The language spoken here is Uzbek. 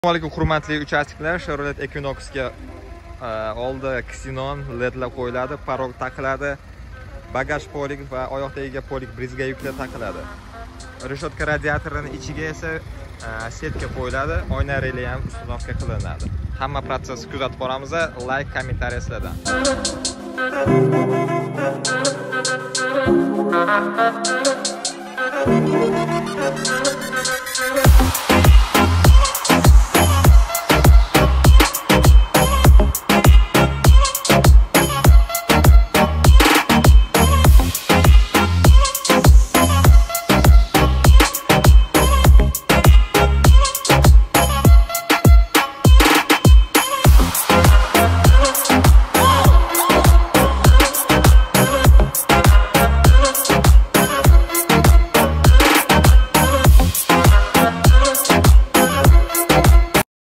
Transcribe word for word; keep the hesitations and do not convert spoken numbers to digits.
Assalomu alaykum hurmatli uchastklar. Chevrolet Equinox'ga oldi Xenon ledlar qo'yiladi, parog taqiladi, bagaj polik va oyoq tagiga polik brizga yuklar taqiladi. Reshotka radiatorining ichiga esa setka qo'yiladi, oyna reli ham ustunovka qilinadi. Hamma protsessni kuzatib boramiz. Like, kommentariy sizlardan.